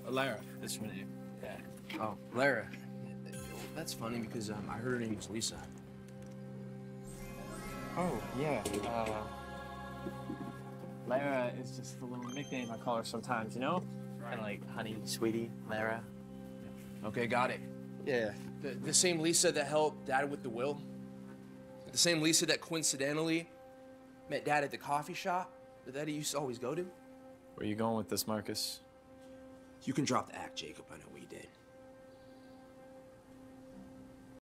Lara, that's her name. Yeah. Oh, Lara. That's funny because I heard her name was Lisa. Oh, yeah. Lara is just the little nickname I call her sometimes, you know? Kind of like honey, sweetie, Lara. Okay, got it. Yeah. The same Lisa that helped Dad with the will? The same Lisa that coincidentally met Dad at the coffee shop that he used to always go to? Where are you going with this, Marcus? You can drop the act, Jacob. I know what you did.